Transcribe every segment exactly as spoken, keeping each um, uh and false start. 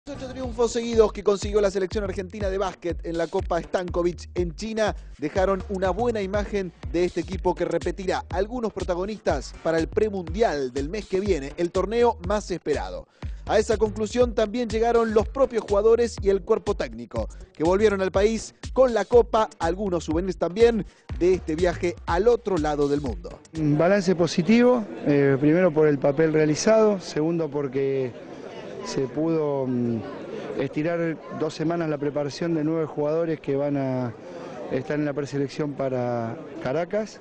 Ocho triunfos seguidos que consiguió la selección argentina de básquet en la Copa Stankovic en China dejaron una buena imagen de este equipo que repetirá algunos protagonistas para el premundial del mes que viene, el torneo más esperado. A esa conclusión también llegaron los propios jugadores y el cuerpo técnico, que volvieron al país con la Copa, algunos souvenirs también de este viaje al otro lado del mundo. Un balance positivo, eh, primero por el papel realizado, segundo porque se pudo mm, estirar dos semanas la preparación de nueve jugadores que van a estar en la preselección para Caracas.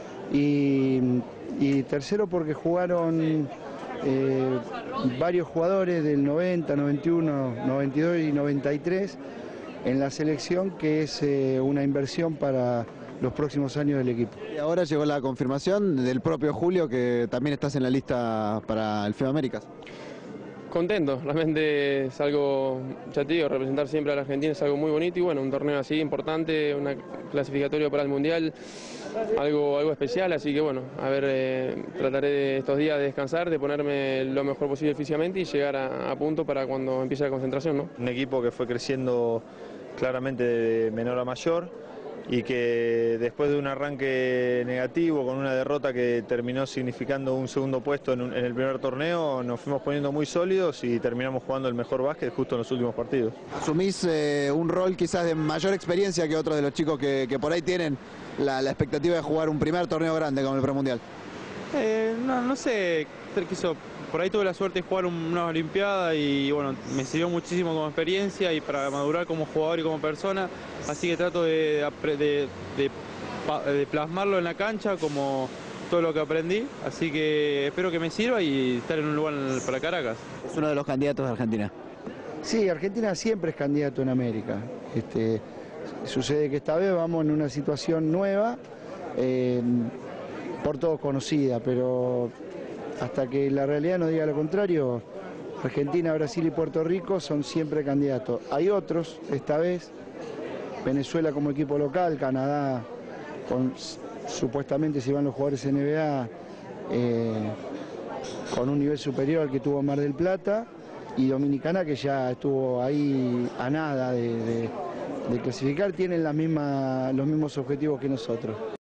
Y, y tercero porque jugaron eh, varios jugadores del noventa, noventa y uno, noventa y dos y noventa y tres en la selección, que es eh, una inversión para los próximos años del equipo. Y ahora llegó la confirmación del propio Julio, que también estás en la lista para el FIBA Américas. Contento, realmente es algo, ya te digo, representar siempre a la Argentina es algo muy bonito y bueno, un torneo así importante, una clasificatoria para el Mundial, algo, algo especial, así que bueno, a ver, eh, trataré de estos días de descansar, de ponerme lo mejor posible físicamente y llegar a, a punto para cuando empiece la concentración, ¿no? Un equipo que fue creciendo claramente de menor a mayor y que después de un arranque negativo, con una derrota que terminó significando un segundo puesto en, un, en el primer torneo, nos fuimos poniendo muy sólidos y terminamos jugando el mejor básquet justo en los últimos partidos. ¿Asumís eh, un rol quizás de mayor experiencia que otros de los chicos que, que por ahí tienen la, la expectativa de jugar un primer torneo grande como el premundial? Eh, no, no sé, quiso, por ahí tuve la suerte de jugar una olimpiada y bueno, me sirvió muchísimo como experiencia y para madurar como jugador y como persona, así que trato de, de, de, de plasmarlo en la cancha como todo lo que aprendí, así que espero que me sirva y estar en un lugar para Caracas. Es uno de los candidatos de Argentina. Sí, Argentina siempre es candidato en América. Este, sucede que esta vez vamos en una situación nueva, eh, por todos conocida, pero hasta que la realidad nos diga lo contrario, Argentina, Brasil y Puerto Rico son siempre candidatos. Hay otros, esta vez, Venezuela como equipo local, Canadá, con, supuestamente si van los jugadores N B A, eh, con un nivel superior al que tuvo Mar del Plata, y Dominicana, que ya estuvo ahí a nada de, de, de clasificar, tienen la misma, los mismos objetivos que nosotros.